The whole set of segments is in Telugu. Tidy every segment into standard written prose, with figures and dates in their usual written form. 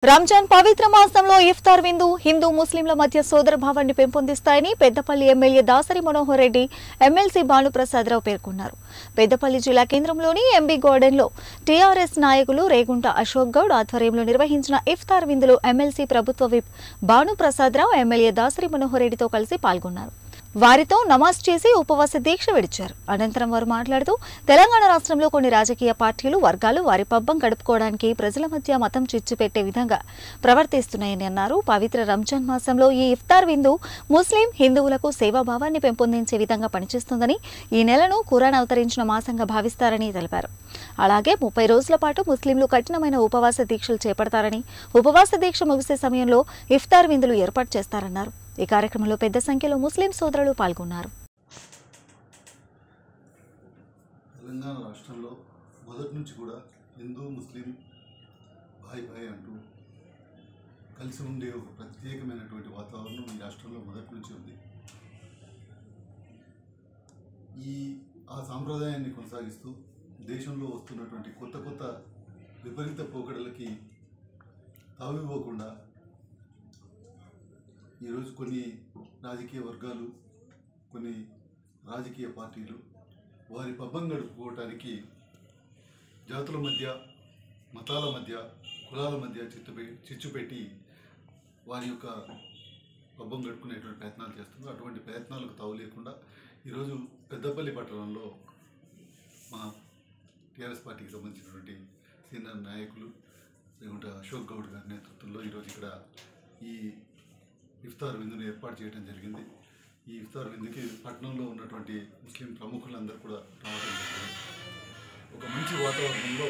రంజాన్ పవిత్ర మాసంలో ఇఫ్తార్ విందు హిందూ ముస్లింల మధ్య సోదరభావాన్ని పెంపొందిస్తాయని పెద్దపల్లి ఎమ్మెల్యే దాసరి మనోహర్ రెడ్డి ఎమ్మెల్సీ భానుప్రసాదరావు పేర్కొన్నారు. పెద్దపల్లి జిల్లా కేంద్రంలోని ఎంబీ గార్డెన్లో టీఆర్ఎస్ నాయకులు రేగుంట అశోక్ గౌడ్ ఆధ్వర్యంలో నిర్వహించిన ఇఫ్తార్ విందులో ఎమ్మెల్సీ ప్రభుత్వ విప్ భానుప్రసాదరావు ఎమ్మెల్యే దాసరి మనోహర్ రెడ్డితో కలిసి పాల్గొన్నారు. వారితో నమాజ్ చేసి ఉపవాస దీక్ష విడిచారు. అనంతరం వారు మాట్లాడుతూ తెలంగాణ రాష్ట్రంలో కొన్ని రాజకీయ పార్టీలు వర్గాలు వారి పబ్బం గడుపుకోవడానికి ప్రజల మధ్య మతం చిచ్చు పెట్టే విధంగా ప్రవర్తిస్తున్నాయని అన్నారు. పవిత్ర రంజాన్ మాసంలో ఈ ఇఫ్తార్ విందు ముస్లిం హిందువులకు సేవాభావాన్ని పెంపొందించే విధంగా పనిచేస్తుందని, ఈ నెలను ఖురాన్ అవతరించిన మాసంగా భావిస్తారని తెలిపారు. అలాగే 30 రోజుల పాటు ముస్లింలు కఠినమైన ఉపవాస దీక్షలు చేపడతారని, ఉపవాస దీక్ష ముగిసే సమయంలో ఇఫ్తార్ విందులు ఏర్పాటు చేస్తారన్నారు. ఈ కార్యక్రమంలో పెద్ద సంఖ్యలో ముస్లిం సోదరులు పాల్గొన్నారు. తెలంగాణ రాష్ట్రంలో మొదటి నుంచి కూడా హిందూ ముస్లిం భాయ్ భాయ్ అంటూ కలిసి ఉండే ఒక ప్రత్యేకమైనటువంటి వాతావరణం ఈ రాష్ట్రంలో మొదటి నుంచి ఉంది. ఆ సాంప్రదాయాన్ని కొనసాగిస్తూ దేశంలో వస్తున్నటువంటి కొత్త కొత్త విపరీత పోకడలకి తావివ్వకుండా ఈరోజు కొన్ని రాజకీయ వర్గాలు, కొన్ని రాజకీయ పార్టీలు వారి పబ్బం గడుపుకోవటానికి జాతుల మధ్య, మతాల మధ్య, కులాల మధ్య చిచ్చు పెట్టి వారి యొక్క పబ్బం గడుపుకునేటువంటి ప్రయత్నాలు చేస్తున్నారు. అటువంటి ప్రయత్నాలకు తావు లేకుండా ఈరోజు పెద్దపల్లి పట్టణంలో మా టీఆర్ఎస్ పార్టీకి సంబంధించినటువంటి సీనియర్ నాయకులు రేగుంట అశోక్ గౌడ్ గారి నేతృత్వంలో ఈరోజు ఇక్కడ ఈ ఇఫ్తార్ విందును ఏర్పాటు చేయడం జరిగింది. ఈ ఇఫ్తార్ విందుకి పట్టణంలో ఉన్నటువంటి ముస్లిం ప్రముఖులందరూ కూడా రావడం జరిగింది. ఒక మంచి వాతావరణంలో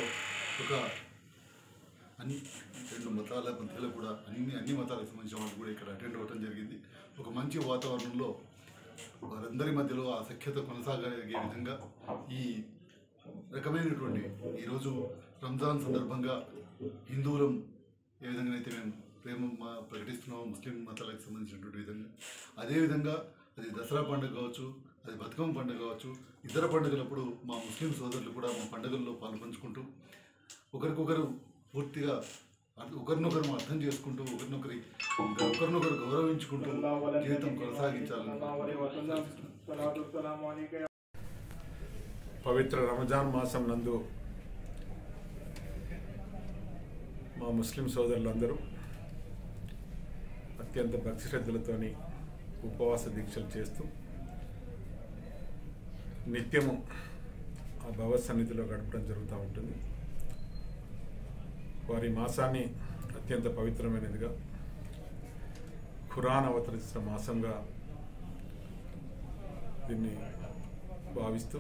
అన్ని రెండు మతాల మధ్యలో కూడా అన్ని మతాలకు సంబంధించిన వాళ్ళు కూడా ఇక్కడ అటెండ్ అవ్వడం జరిగింది. ఒక మంచి వాతావరణంలో వారందరి మధ్యలో ఆ సఖ్యత కొనసాగలిగే విధంగా ఈ రకమైనటువంటి ఈరోజు రంజాన్ సందర్భంగా హిందువులం ఏ విధంగానైతే మేము ప్రేమ ప్రకటిస్తున్నాము ముస్లిం మతాలకు సంబంధించినటువంటి విధంగా, అదేవిధంగా అది దసరా పండుగ కావచ్చు, అది బతుకమ్మ పండుగ కావచ్చు, ఇతర పండుగలప్పుడు మా ముస్లిం సోదరులు కూడా మా పండుగల్లో పాల్పంచుకుంటూ ఒకరికొకరు పూర్తిగా ఒకరినొకరు అర్థం చేసుకుంటూ ఒకరినొకరు గౌరవించుకుంటూ జీవితం కొనసాగించాలని. పవిత్ర రంజాన్ మాసం నందు మా ముస్లిం సోదరులందరూ అత్యంత భక్తి శ్రద్ధలతోని ఉపవాస దీక్షలు చేస్తూ నిత్యము ఆ భగవత్ సన్నిధిలో గడపడం జరుగుతూ ఉంటుంది. వారి మాసాన్ని అత్యంత పవిత్రమైనదిగా, ఖురాన్ అవతరించిన మాసంగా దీన్ని భావిస్తూ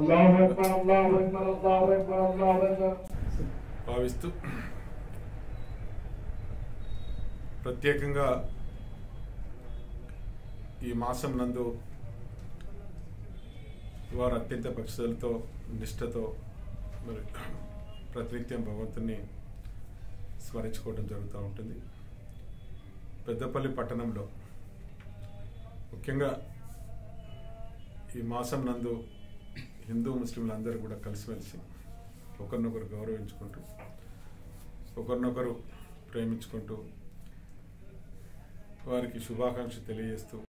ప్రత్యేకంగా ఈ మాసం నందు వారు అత్యంత భక్తులతో నిష్ఠతో మరి ప్రతినిత్యం భగవంతుని స్మరించుకోవడం జరుగుతూ ఉంటుంది. పెద్దపల్లి పట్టణంలో ముఖ్యంగా ఈ మాసం నందు హిందూ ముస్లింలందరూ కూడా కలిసిమెలిసి ఒకరినొకరు గౌరవించుకుంటూ ఒకరినొకరు ప్రేమించుకుంటూ వారికి శుభాకాంక్షలు తెలియజేస్తూ